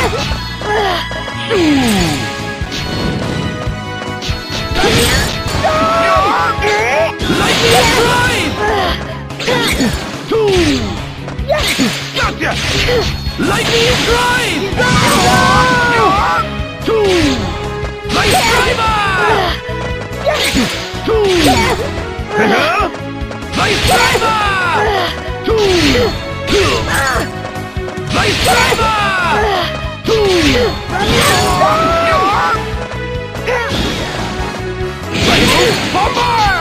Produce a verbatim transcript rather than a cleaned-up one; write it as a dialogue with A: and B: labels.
A: Gotcha! Lightning Drive! Two! Light Driver! Two! Light Driver! Two! Light Driver! Two! Lightning Bomber!